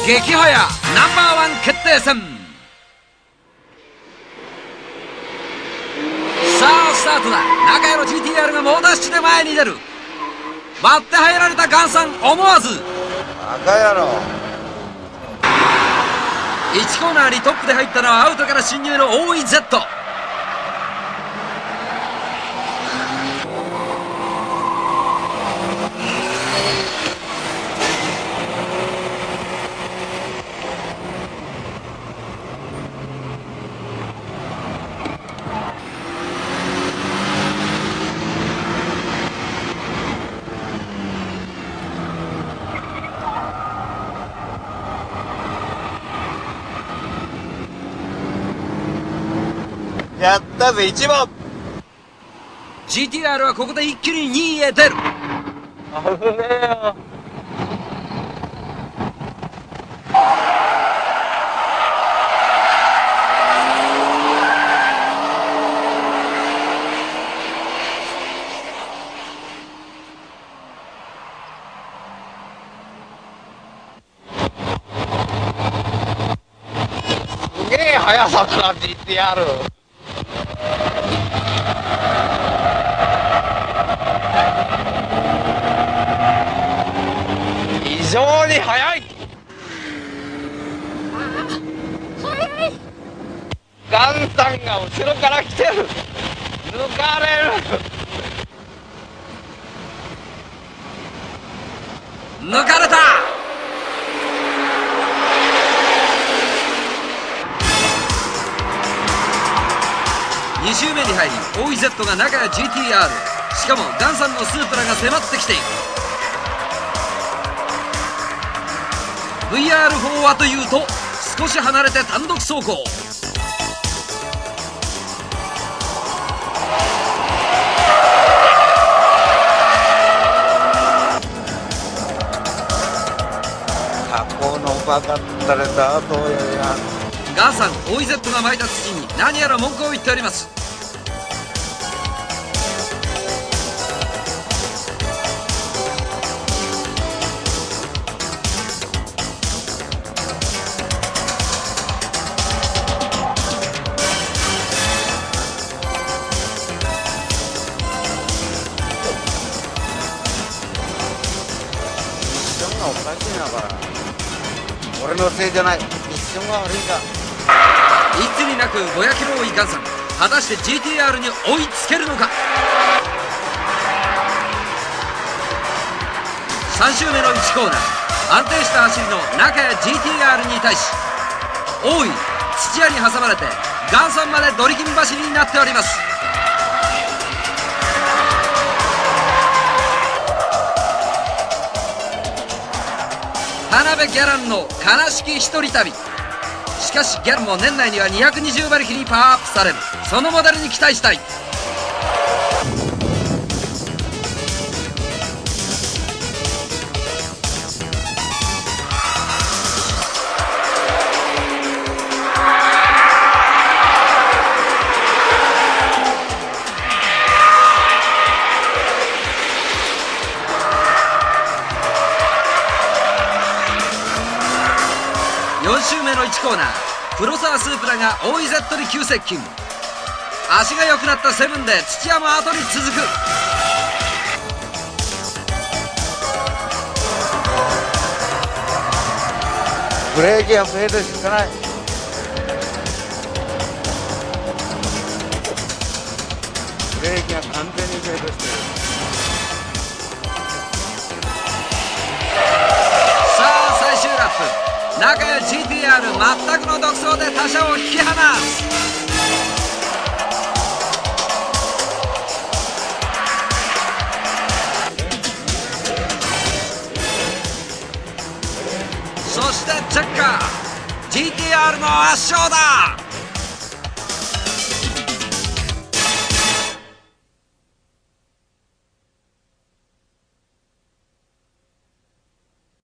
激早ナンバーワン決定戦。さあスタートだ。中谷の GTR が猛ダッシュで前に出る。割って入られたガンさん、思わず赤野郎。 1コーナーにトップで入ったのはアウトから進入の OEZ。 やったぜ1番。 GTR はここで一気に2位へ出る。 危ねえよ。すげえ速さだな GTR。非常に速い。ガンさんが後ろから来てる。抜かれる。 抜かれた。2周目に入り OEZ が中谷 GTR、 しかもガンさんのスープラが迫ってきている。 VR4 はというと少し離れて単独走行。 過去のバカったれた後や。 ガンさん OEZ が撒いた土に何やら文句を言っております。 おかしいなこれ。俺のせいじゃない。一瞬が悪いんだ。 いつになく500キロ多いガンさん、果たして GTR に追いつけるのか。3周目の1コーナー、安定した走りの中谷 GTR に対し、大井土屋に挟まれてガンさんまでドリキン走りになっております。田辺ギャランの悲しき一人旅。しかしギャランも年内には220馬力にパワーアップされる。そのモデルに期待したい。4周目の1コーナー、黒沢スープラが OEZ に急接近。足が良くなったセブンで土屋も後に続く。 ブレーキがフェードしかない。ブレーキが完全にフェードしてる。 さあ最終ラップ、中谷 GTR 全くの独走で他車を引き離す。そしてチェッカー GTR の圧勝だ。